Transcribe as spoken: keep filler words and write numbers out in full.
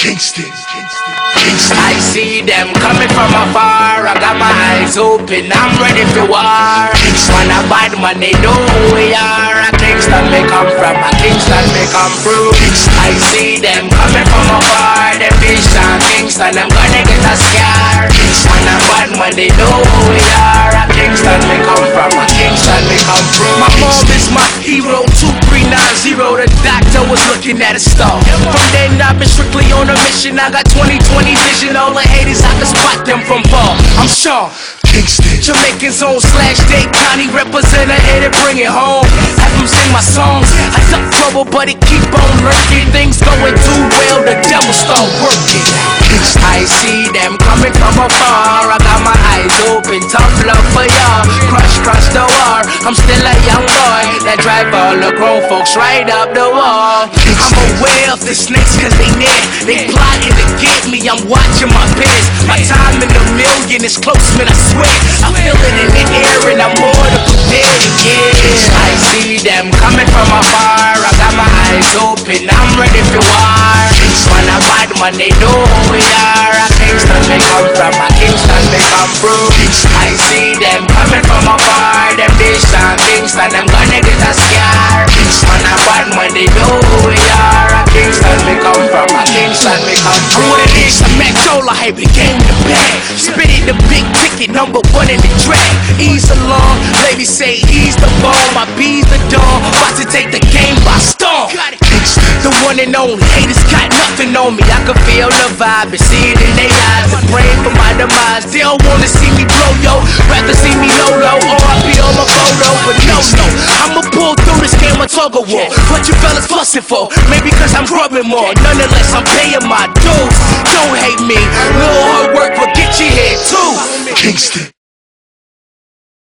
Kingston. Kingston. I see them coming from afar. I got my eyes open, I'm ready for war. When I bad man, they know who we are. A Kingston may come from, a Kingston may come through. I see them coming from afar. Them bitch on Kingston, I'm gonna get a scar. When I bad man, they know who we are. A Kingston may come from, a Kingston may come through. My mom is my hero, two three nine zero. The doctor was looking at a star. From then I've been strictly on a mission. I got twenty twenty vision. All the haters, I can spot them from far. I'm sure Kingston. Jamaicans on slash Dade County representative here to bring it home. Have them sing my songs. I duck trouble, but it keep on lurking. Things going too well, the devil start working. I see them coming from afar. I got my eyes open, tough love for y'all. Crush, crush the war. I'm still a young boy that drive all the grown folks right up the wall. I'm aware of the snakes cause they near. They plotting to get me, I'm watching my peers. My time in the million is close, man, I swear. I feel it in the air and I'm more than prepared, yeah. I see them coming from afar. I got my eyes open, I'm ready for war. When I bad man, they know who we are. A Kingston may come from, a Kingston may come through. I see them coming from afar. Them bitch on Kingston, I'm gonna get a scar. When I bad man, they know who we are. A Kingston may come from, a Kingston may come through. I'm what it is, I'm Mac Dola, I became the bag. Spit it the big ticket, number one in the track. Ease along, ladies say ease the ball. My B's the dawn, about to take the game by storm. The one and only, haters got nothing on me. I can feel the vibe and see it in their eyes. And praying for my demise. They don't wanna see me blow, yo. Rather see me low, low, or I be on my photo. But no, no, I'ma pull through this game of tug of war. What you fellas fussing for? Maybe cause I'm grubbing more. Nonetheless, I'm paying my dues. Don't hate me. Little hard work will get you here too. Kingston.